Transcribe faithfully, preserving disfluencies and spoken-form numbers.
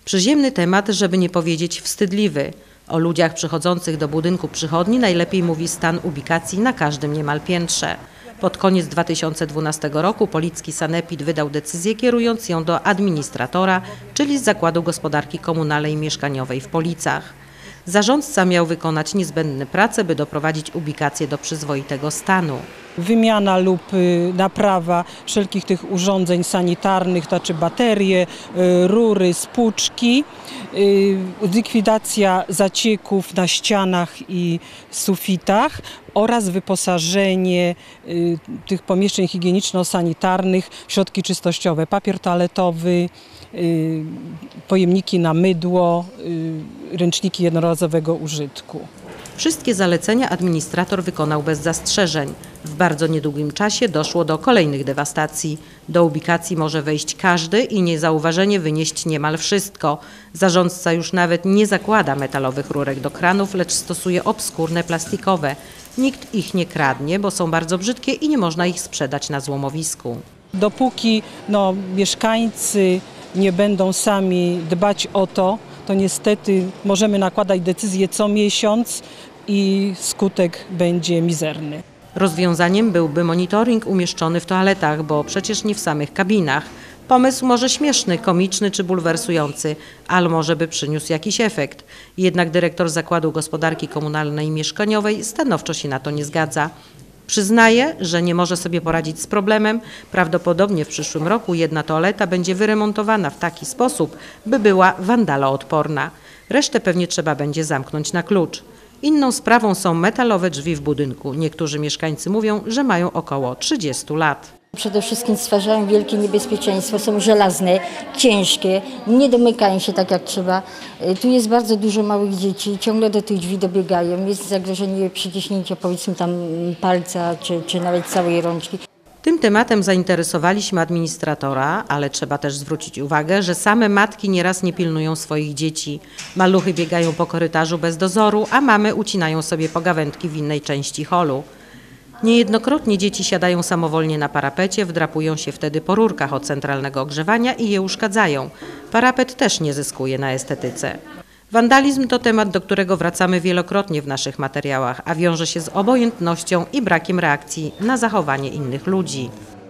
Przyziemny temat, żeby nie powiedzieć wstydliwy. O ludziach przychodzących do budynku przychodni najlepiej mówi stan ubikacji na każdym niemal piętrze. Pod koniec dwa tysiące dwunastego roku policki sanepid wydał decyzję, kierując ją do administratora, czyli z Zakładu Gospodarki Komunalnej i Mieszkaniowej w Policach. Zarządca miał wykonać niezbędne prace, by doprowadzić ubikację do przyzwoitego stanu. Wymiana lub naprawa wszelkich tych urządzeń sanitarnych, to znaczy baterie, rury, spłuczki, likwidacja zacieków na ścianach i sufitach oraz wyposażenie tych pomieszczeń higieniczno-sanitarnych w środki czystościowe, papier toaletowy, pojemniki na mydło, ręczniki jednorazowego użytku. Wszystkie zalecenia administrator wykonał bez zastrzeżeń. W bardzo niedługim czasie doszło do kolejnych dewastacji. Do ubikacji może wejść każdy i niezauważenie wynieść niemal wszystko. Zarządca już nawet nie zakłada metalowych rurek do kranów, lecz stosuje obskurne plastikowe. Nikt ich nie kradnie, bo są bardzo brzydkie i nie można ich sprzedać na złomowisku. Dopóki no, mieszkańcy nie będą sami dbać o to, to niestety możemy nakładać decyzje co miesiąc i skutek będzie mizerny. Rozwiązaniem byłby monitoring umieszczony w toaletach, bo przecież nie w samych kabinach. Pomysł może śmieszny, komiczny czy bulwersujący, ale może by przyniósł jakiś efekt. Jednak dyrektor Zakładu Gospodarki Komunalnej i Mieszkaniowej stanowczo się na to nie zgadza. Przyznaje, że nie może sobie poradzić z problemem. Prawdopodobnie w przyszłym roku jedna toaleta będzie wyremontowana w taki sposób, by była wandaloodporna. Resztę pewnie trzeba będzie zamknąć na klucz. Inną sprawą są metalowe drzwi w budynku. Niektórzy mieszkańcy mówią, że mają około trzydziestu lat. Przede wszystkim stwarzają wielkie niebezpieczeństwo, są żelazne, ciężkie, nie domykają się tak jak trzeba. Tu jest bardzo dużo małych dzieci, ciągle do tych drzwi dobiegają. Jest zagrożenie przyciśnięcia powiedzmy tam palca czy, czy nawet całej rączki. Tym tematem zainteresowaliśmy administratora, ale trzeba też zwrócić uwagę, że same matki nieraz nie pilnują swoich dzieci. Maluchy biegają po korytarzu bez dozoru, a mamy ucinają sobie pogawędki w innej części holu. Niejednokrotnie dzieci siadają samowolnie na parapecie, wdrapują się wtedy po rurkach od centralnego ogrzewania i je uszkadzają. Parapet też nie zyskuje na estetyce. Wandalizm to temat, do którego wracamy wielokrotnie w naszych materiałach, a wiąże się z obojętnością i brakiem reakcji na zachowanie innych ludzi.